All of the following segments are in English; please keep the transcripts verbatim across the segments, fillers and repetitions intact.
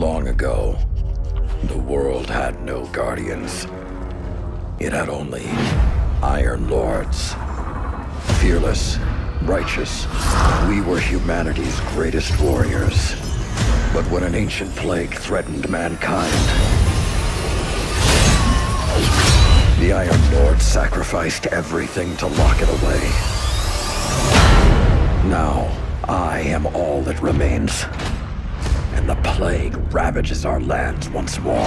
Long ago, the world had no guardians. It had only Iron Lords. Fearless, righteous, we were humanity's greatest warriors. But when an ancient plague threatened mankind, the Iron Lord sacrificed everything to lock it away. Now, I am all that remains, and the plague ravages our lands once more.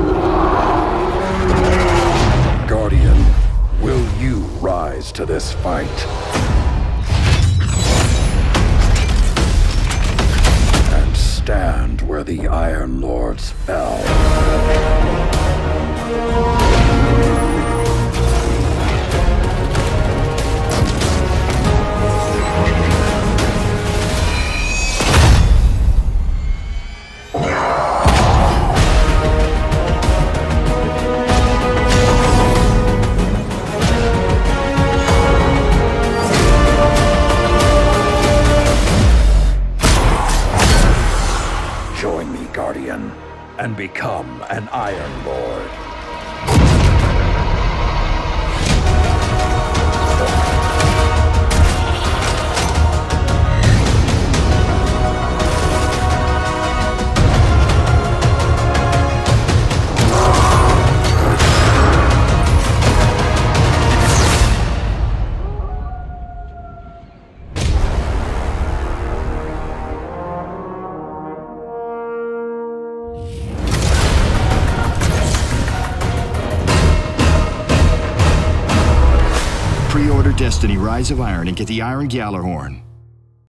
Guardian, will you rise to this fight? And stand where the Iron Lords fell. Join me, Guardian, and become an Iron Lord. Pre-order Destiny: Rise of Iron and get the Iron Gjallarhorn.